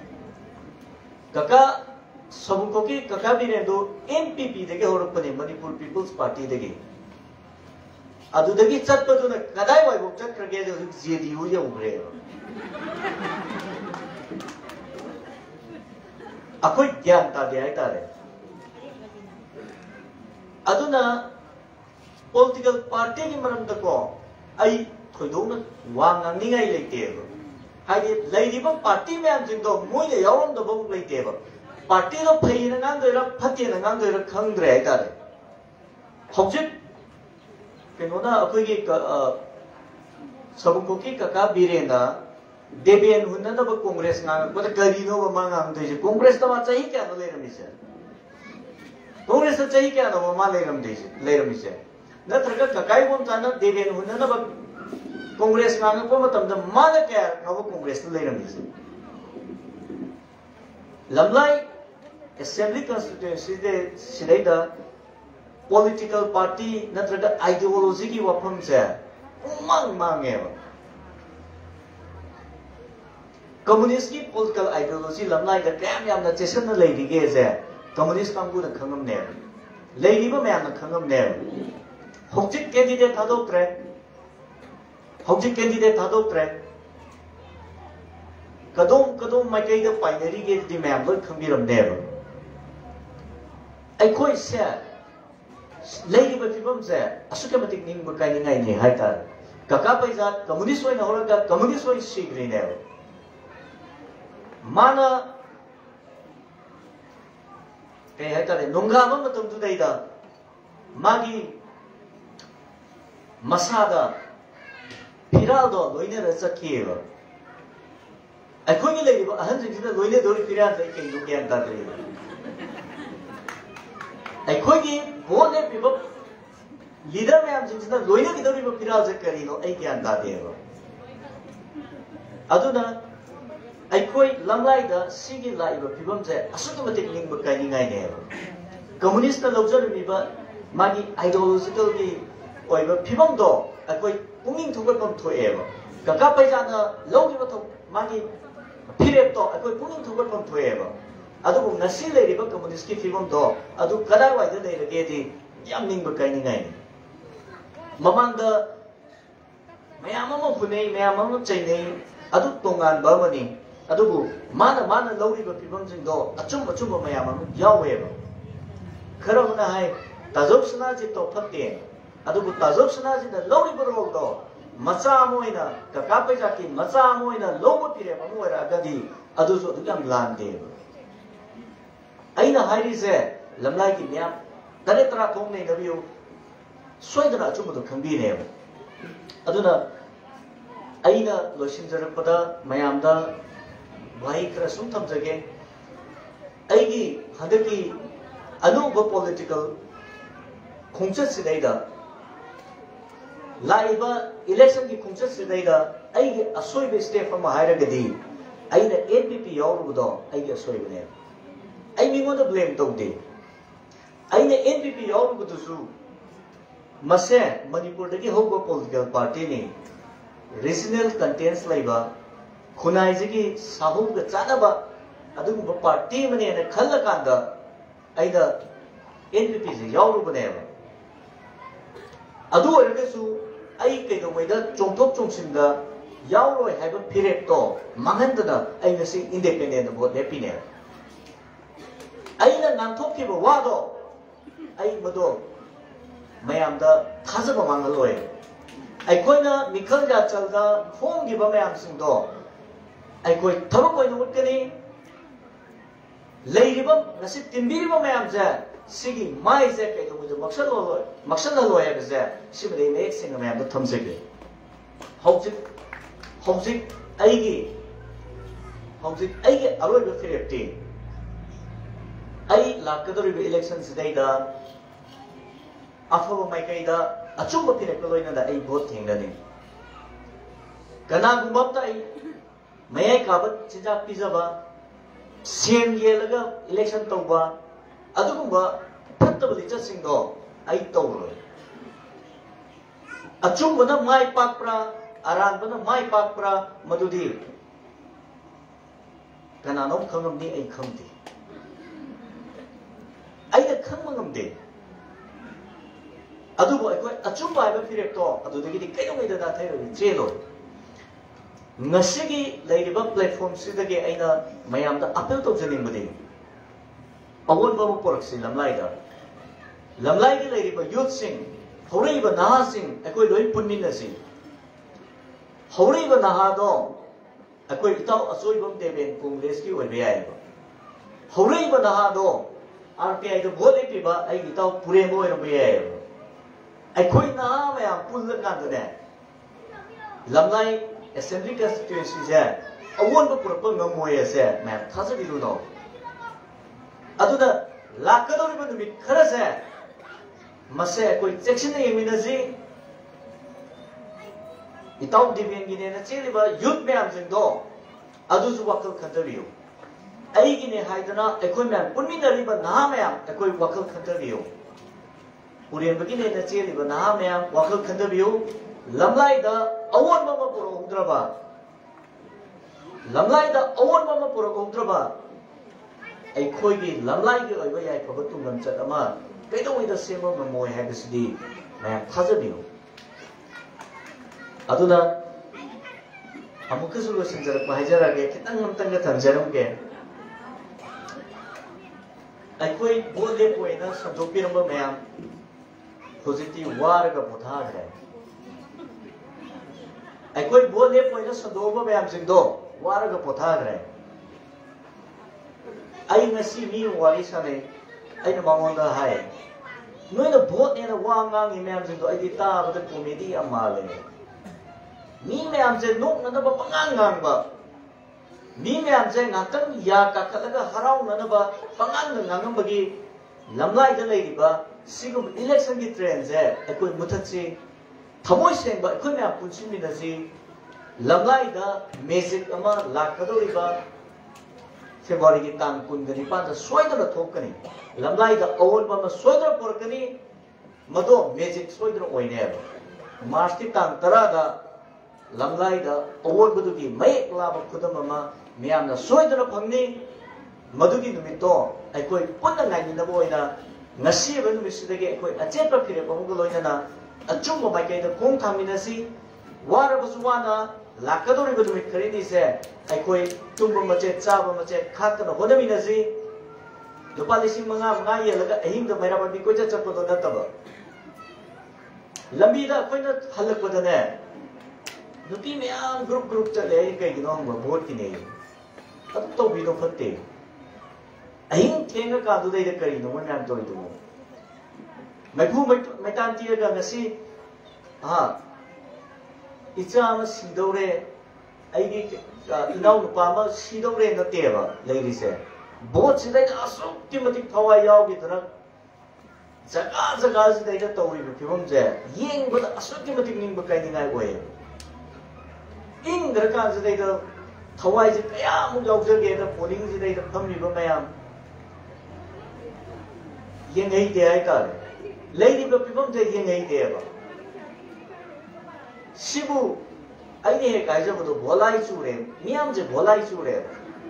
kaka sabuko ki kaka birendo npp de ge horak pne manipur people's party de ge अदुदगी चटपदुना कदाई वाइबो चटक्रगे JDU यौग्रे अखोई ज्ञान तादे हाइतारे अदुना पॉलिटिकल पार्टी की मरमदको आई थोइदोना वांगांनिंगाई लेतेबो हाइदे लेरिबा पार्टी मैम जिंदो मोइले यावरमदबो लेतेबो पार्टी लो फैना ngandoira फतेना ngandoira खंग्रे हाइतारे हौजिक केनोना अखोगी सबुकोकी कका बिरेना देबेन हुननब कांग्रेस ngang को करिनो बमा ngang देजे कांग्रेस तमा चाहिँ क्या न लेरमिसे कांग्रेस चाहिँ क्या न बमा लेरमिसे नत्रगा ककाई बोम ताना देबेन हुननब कांग्रेस ngang को मतम द माने क्या नब कांग्रेस लेरमिसे लमलाई असेंबली कॉन्स्टिट्यूएंसी दे सिदैदा पॉलिटिकल पार्टी नत्रगा आइडियोलॉजी की वफम से मांगे कम्युनिस्ट की पॉलिटिकल आइडियोलॉजी लमनाई दा कैम यामना चेसन न लेदिगे जे कम्युनिस्ट कांगु न खंगम ने लेदिबा मैम न खंगम ने हौजिक कैंडिडेट थादोक्ट्रे कदोम माइकई दा पाइनरी के दि मैम लोय खंगिरम ने अखोई से लेगिबा फिबम से असुके मतिक निंग बकाई निंगाई ने हाइता कका पैजा कम्युनिस्ट होय न होरगा कम्युनिस्ट होय सिग्री ने माना के हाइता रे नोंगा मतम दुदैदा मागी मसादा फिराल दो लोइने र चकिएबा ꯑꯩꯈꯣꯏꯒꯤ ꯂꯩꯔꯤꯕ ꯑꯍꯟꯁꯤꯡꯁꯤꯅ ꯂꯣꯏꯅꯗꯧꯔꯤ ꯐꯤꯔꯥꯜꯁꯦ ꯑꯩ ꯀꯩꯅꯣ ꯒ꯭ꯌꯥꯟ ꯇꯥꯗ꯭ꯔꯦ ꯑꯩꯈꯣꯏꯒꯤ ꯚꯣꯠ ꯂꯦꯞꯄꯤꯕ ꯂꯤꯗꯔ ꯃꯌꯥꯝꯁꯤꯡꯁꯤꯅ ꯂꯣꯏꯅꯒꯗꯧꯔꯤꯕ ꯐꯤꯔꯥꯜꯁꯦ ꯀꯔꯤꯅꯣ ꯑꯩ ꯒ꯭ꯌꯥꯟ ꯇꯥꯗꯦꯕ ꯑꯗꯨꯅ ꯑꯩꯈꯣꯏ ꯂꯝꯂꯥꯏꯗ ꯁꯤꯒꯤ ꯂꯥꯛꯏꯕ ꯐꯤꯕꯝꯁꯦ ꯑꯁꯨꯛꯀꯤ ꯃꯇꯤꯛ ꯅꯤꯡꯕ ꯀꯥꯏꯅꯤꯡꯉꯥꯏꯅꯦꯕ ꯀꯝꯃꯨꯅꯤꯁꯇ ꯂꯧꯖꯔꯝꯃꯤꯕ ꯃꯥꯒꯤ ꯑꯥꯏꯗꯤꯑꯣꯂꯣꯖꯤꯀꯦꯜꯒꯤ ꯑꯣꯏꯕ ꯐꯤꯕꯝꯗꯣ ꯑꯩꯈꯣꯏ ꯄꯨꯛꯅꯤꯡ ꯊꯧꯒꯠꯐꯝ ꯊꯣꯛꯑꯦꯕ ꯀꯀꯥ ꯄꯩꯖꯥꯅ ꯂꯧꯈꯤꯕ ꯃꯥꯒꯤ ꯐꯤꯔꯦꯞꯇꯣ ꯑꯩꯈꯣꯏ ꯄꯨꯛꯅꯤꯡ ꯊꯧꯒꯠꯐꯝ ꯊꯣꯛꯑꯦꯕ ꯑꯗꯨꯕꯨ ꯉꯁꯤ ꯂꯩꯔꯤꯕ ꯀꯝꯃꯨꯅꯤꯁꯀꯤ ꯐꯤꯕꯝꯗꯣ ꯑꯗꯨ ꯀꯗꯥꯏꯋꯥꯏꯗ ꯂꯩꯔꯒꯦꯗꯤ ꯌꯥꯝ ꯅꯤꯡꯕ ꯀꯥꯏꯅꯤꯡꯉꯥꯏꯅꯤ ꯃꯃꯥꯡꯗ ꯃꯌꯥꯝ ꯑꯃ ꯐꯨꯅꯩ ꯃꯌꯥꯝ ꯑꯃ ꯆꯩꯅꯩ ꯑꯗꯨ ꯇꯣꯉꯥꯟꯕ ꯑꯃꯅꯤ ꯑꯗꯨꯕꯨ ꯃꯥꯅ ꯂꯧꯔꯤꯕ ꯐꯤꯕꯝꯁꯤꯡꯗꯣ ꯑꯆꯨꯝꯕ ꯃꯌꯥꯝ ꯑꯃ ꯌꯥꯎꯋꯦꯕ ꯈꯔ ꯑꯃꯅ ꯍꯥꯏ ꯇꯥꯖꯧ ꯁꯅꯥꯖꯤꯠꯇꯣ ꯐꯠꯇꯦ ꯑꯗꯨꯕꯨ ꯇꯥꯖꯧ ꯁꯅꯥꯖꯤꯠꯅ ꯂꯧꯔꯤꯕ ꯔꯣꯜꯗꯣ ꯃꯆꯥ ꯑꯃ ꯑꯣꯏꯅ ꯀꯀꯥ ꯄꯩꯖꯥꯀꯤ ꯃꯆꯥ ꯑꯃ ꯑꯣꯏꯅ ꯂꯧꯕ ꯐꯤꯔꯦꯞ ꯑꯃ ꯑꯣꯏꯔꯛꯑꯒꯗꯤ ꯑꯗꯨꯁꯨ ꯑꯗꯨꯛ ꯌꯥꯝ ꯂꯥꯟꯗꯦꯕ ꯑꯩꯅ ꯍꯥꯏꯔꯤꯁꯦ ꯂꯝꯂꯥꯏꯒꯤ ꯃꯌꯥꯝ ꯇꯔꯦꯠ ꯇꯔꯥ ꯊꯣꯡ ꯅꯩꯅꯕꯤꯌꯨ ꯁꯣꯏꯗꯅ ꯑꯆꯨꯝꯕꯗꯣ ꯈꯪꯕꯤꯅꯦꯕ ꯑꯗꯨꯅ ꯑꯩꯅ ꯂꯣꯏꯁꯤꯟꯖꯔꯛꯄꯗ ꯃꯌꯥꯝꯗ ꯋꯥꯍꯩ ꯈꯔ ꯁꯨꯝ ꯊꯝꯖꯒꯦ ꯑꯩꯒꯤ ꯍꯟꯗꯛꯀꯤ ꯑꯅꯧꯕ ꯄꯣꯂꯤꯇꯤꯀꯦꯜ ꯈꯣꯡꯆꯠꯁꯤꯗꯩꯗ ꯂꯥꯛꯏꯕ ꯏꯂꯦꯛꯁꯟꯒꯤ ꯈꯣꯡꯆꯠꯁꯤꯗꯩꯗ ꯑꯩꯒꯤ ꯑꯁꯣꯏꯕ ꯁ꯭ꯇꯦꯞ ꯑꯃ ꯍꯥꯏꯔꯒꯗꯤ ꯑꯩꯅ NPP ꯌꯥꯎꯔꯨꯕꯗꯣ ꯑꯩꯒꯤ ꯑꯁꯣꯏꯕꯅꯦꯕ ꯑꯩ ꯃꯤꯉꯣꯟꯗ ꯕ꯭ꯂꯦꯝ ꯇꯧꯗꯦ ꯑꯩꯅ NPP ꯌꯥꯎꯔꯨꯕꯗꯨꯁꯨ ꯃꯁꯦ ꯃꯅꯤꯄꯨꯔꯗꯒꯤ ꯍꯧꯕ ꯄꯣꯂꯤꯇꯤꯀꯦꯜ ꯄꯥꯔꯇꯤꯅꯤ ꯔꯤꯖꯅꯦꯜ ꯀꯟꯇꯦꯟꯁ ꯂꯩꯕ ꯈꯨꯟꯅꯥꯏꯁꯤꯒꯤ ꯁꯥꯍꯨꯒ ꯆꯥꯟꯅꯕ ꯑꯗꯨꯒꯨꯝꯕ ꯄꯥꯔꯇꯤ ꯑꯃꯅꯦꯅ ꯈꯜꯂꯀꯥꯟꯗ ꯑꯩꯅ NPPꯁꯦ ꯌꯥꯎꯔꯨꯕꯅꯦꯕ ꯑꯗꯨ ꯑꯣꯏꯔꯒꯁꯨ ꯑꯩ ꯀꯩꯗꯧꯉꯩꯗ ꯆꯣꯡꯊꯣꯛ ꯆꯣꯡꯁꯤꯟꯗ ꯌꯥꯎꯔꯣꯏ ꯍꯥꯏꯕ ꯐꯤꯔꯦꯞꯇꯣ ꯃꯥꯡꯍꯟꯗꯅ ꯑꯩ ꯉꯁꯤ ꯏꯟꯗꯤꯄꯦꯟꯗꯦꯟꯠ ꯚꯣꯠ ꯂꯦꯞꯄꯤꯅꯦꯕ ꯑꯩꯅ ꯉꯥꯡꯊꯣꯛꯈꯤꯕ ꯋꯥꯗꯣ ꯑꯩ ꯃꯗꯣ ꯃꯌꯥꯝꯗ ꯊꯥꯖꯕ ꯃꯥꯡꯍꯜꯂꯣꯏ ꯑꯩꯈꯣꯏꯅ ꯃꯤꯈꯜ ꯌꯥꯆꯜꯗ ꯐꯣꯡꯈꯤꯕ ꯃꯌꯥꯝꯁꯤꯡꯗꯣ ꯑꯩꯈꯣꯏ ꯊꯕꯛ ꯑꯣꯏꯅ ꯎꯠꯀꯅꯤ ꯂꯩꯔꯤꯕ ꯉꯁꯤ ꯇꯤꯟꯕꯤꯔꯤꯕ ꯃꯌꯥꯝꯁꯦ ꯁꯤꯒꯤ ꯃꯥꯏꯁꯦ ꯀꯩꯗꯧꯉꯩꯗ ꯃꯛꯁꯜꯍꯜꯂꯣꯏ ꯍꯥꯏꯕꯁꯦ ꯁꯤꯃꯗꯤ ꯃꯌꯦꯛ ꯁꯦꯡꯅ ꯃꯌꯥꯝꯗ ꯊꯝꯖꯒꯦ ꯍꯧꯖꯤꯛ ꯑꯩꯒꯤ ꯑꯔꯣꯏꯕ ꯐꯤꯔꯦꯞꯇꯤ ꯑꯩ ꯂꯥꯛꯀꯗꯧꯔꯤꯕ ꯏꯂꯦꯛꯁꯟꯁꯤꯗꯩꯗ ꯑꯐꯕ ꯃꯥꯏꯀꯩꯗ ꯑꯆꯨꯝꯕ ꯐꯤꯔꯦꯞꯀ ꯂꯣꯏꯅꯅ ꯑꯩ ꯚꯣꯠ ꯊꯦꯡꯅꯅꯤ ꯀꯅꯥꯒꯨꯝꯕ ꯑꯝꯇ ꯑꯩ ꯃꯌꯥꯏ ꯀꯥꯕ ꯆꯤꯟꯖꯥꯛ ꯄꯤꯖꯕ ꯁꯦꯟ ꯌꯦꯜꯂꯒ इलेक्शन तौबा अदुगुम्बा फत्तब लिचतसिंगदो आई तौरोय अचुम्बना माय पाकप्रा अरानबना माय पाकप्रा मदुदी कनानो खंगमनी आई खंगदे आइना खंगमंगमदे अदुबो अखोय अचुम्बा हाइबा फिरेक्तो अदुदगिदि कैनोगैदा थैरो चेलो ngasiगी leiriba platform sidage aina mayamda appeal tawjanimbadi awon babu poraksi lamlai gi leiriba youth sing horiba naha sing akoi loi punminasi horiba naha do akoi itaw asoibam deben congress ki oibe yaiba horiba naha do RPI do vote piba ai itaw puremo oibe yaiba akoi naha mayam pulla kandane lamlai assembly constituency se awon ba purpa ngamoy se ma'am thasa biru no aduna lakadori ba numit khara se mase koi section ne yeminaji itaw divian gi ne na cheli ba youth ma'am jing do adu ju wakal khantabiyo ai gi ne haidana ekoi ma'am punminari ba na ma'am ekoi wakal khantabiyo urien ba gi ne na cheli ba na ma'am wakal khantabiyo lamlai da awon mama puro udraba lamlai da awon mama puro udraba ai khoi gi lamlai gi oiba yai phabat tungam chat ama kaidoi da sema mamoi habisidi ma thajabiyo aduna amuka solution jarak mahajara ge kitang namtang ga thamjaram ge ai khoi bole poina sadopiramba mayam hojiti war ga botha hai अखोई बोले पोइना सदोबा मैम सिंदो वारगा पोथाग्रे आई ngasi mi wari sane aina mangonda hai noina vote ena wangang ni मैम सिंदो ai ta ba comedy amale mi मैम se nok na ba pangang ba mi meyam je ngakang ya ka khalaga harau nanaba pangan ngangambagi lamlai da leiba sigum election gi trend je akoi muthachi thamoi sengba akoi meyam punchimina ji lamlai da magic ama lakadoriba February ki tang kun gani pa da soidra thokani lamlai da awol ba ma soidra porkani mado magic soidra oine March ti tang tara da lamlai da awol budu gi mai la ba khudam ma miyam na soidra phangni madu gi numit to aikoi punna ngai ni na boina ngasi ba numit sidage aikoi ache pa phire ba mu loina na achum ba kai da khong thamina si wara ba suwana lakadori ba numit kharini se aikoi tumba mache chaba mache khatna hodamina si lupa lising mga yelaga ahing da mayra ba bi ko cha chapo do na taba lambi da koina halak ba da ne nupi meyam group chale kai gi no ma vote ki ne adu to bi no phatte ahing thenga ka du dai da kari no man to du mai phu mai tan ti ga ngasi ha icha ma sidore ai gi inau no pa ma sidore na te ba lady se vote sidai aso ti mati thawai yaw gi dra jaga sidai da to ri bi phim je yeng ba aso ti mati ning ba kai ni ngai oi ing dra ka sidai da thawai je kaya mu yaw je ge da polling sidai da tham ni ba mayam yeng ai de ai ka lady ba phim je yeng ai de ba sibu ai ne kai je bu bolai chu re miam je bolai chu re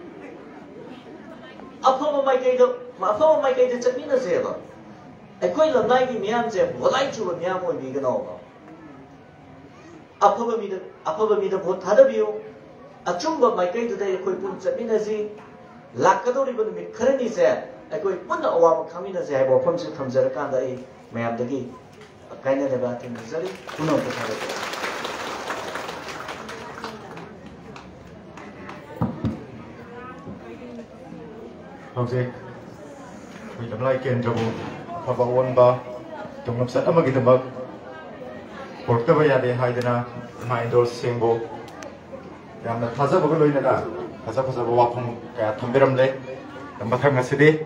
apho mai kai do ma apho mai kai de chami na se ba ai koi lam nai gi miam je bolai chu ba miam mo bi ga no ba apho ba mi da bot thada biu achum ba mai kai de dai koi pun chami na ji lakadori ba mi kharani se ai koi pun awa ma khami na se ai bo pham se tham jar ka da ai miam da gi kai na de ba tin zari puno ko thada Howsik, we don't like it. Jabu, Papa Wamba, don't upset. I'm going to bug. Porta baya de haidena, my indoors symbol. Yam the Taza Bogolina, Taza Wapum, Tambiram Le, and Batanga City.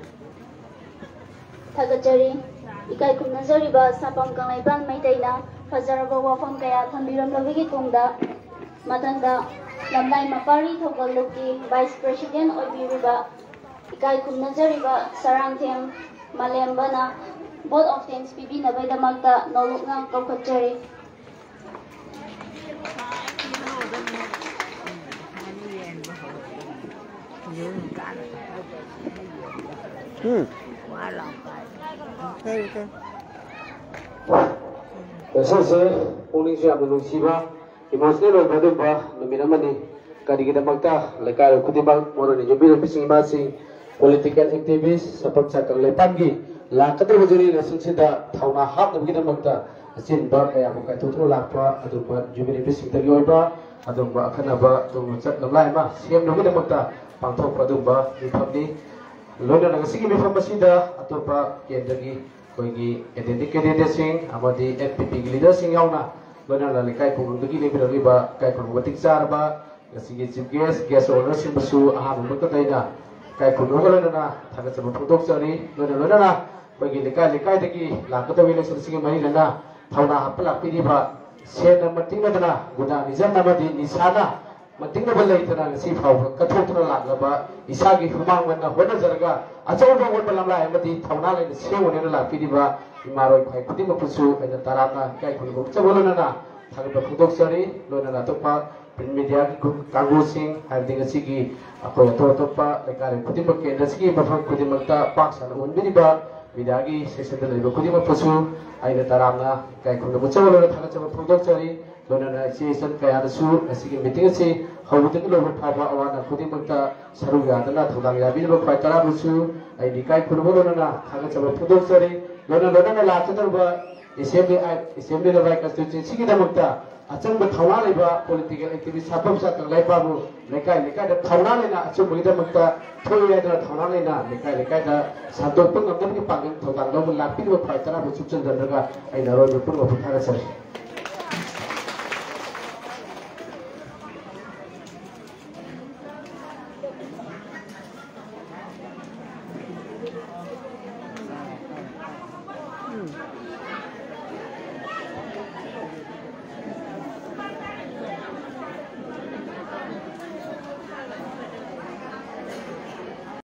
Tagajari, Ikai Kumazariba, Sapam Kangleipal Meitei na, Fazaraba Wafam Kaya Tambiram Lavigi Tunda, Matanda, Lamlai Mapari Thogaluki, Vice President Obiriba. Ikai kumnazariba sarangthem malembana both of things pibinabay damagta nolukngang kaukatjari. Sese uning siya menungsiba emosional badumba nominamani kadigidamagta lekay kutibang moro ni jubil pising masing political activist Sapam Kangleipal lakadar bajuri nasungsida thauna hap nabigidamagta asin ba kaya mo kay tutro lakpa adupa jubil pising tagi oiba adumba akhanaba tumchat lamlai ma siem nabigidamagta pangthok padumba mifamni loina nagasigi mifambasida atopa kendagi koigi identity sing amadi FPP leader sing yauna loina lalikai pungdagi lebiraliba kai pungwatik sarba gasigi chief guest ownership basu aham mukataina kai kunogolana thaga sabu photok chari loina koigi likai dagi lakatawi election sing mari lana thauna hapla piriba sena matingadana guda nizam namadi nisana matingna balaitana si phau kathokna laglaba isagi humang manna hona jarga achawba won balamla amadi thauna le sewone la piriba imaroi khai kudima pusu ena tarana kai kungo chabolana thaga photok chari loina topa print media ki kangu sing hardinga sigi ako topa lekare kudima kendra sigi mafam kudimakta paksana unbiriba vidagi session da lebo kudima pusu aina tarana kai kungo chabolana thaga chaba photok chari loina session kaya su asigi meeting si hawuting lo phaba awana kudimakta saruga dana thudang yabi lo khai tara pusu ai dikai kungo loina thaga chaba photok chari loina la chatarba assembly level constituency ki damakta achang ba thawna leba political activist Sapam Kangleipal lekai da thawna lena achung ba damakta thoya da thawna lena lekai da sadok pang ngam ki pang thawang lo la pi ba phai tara bu chupchen daga ai na ro bu pur ba phara sar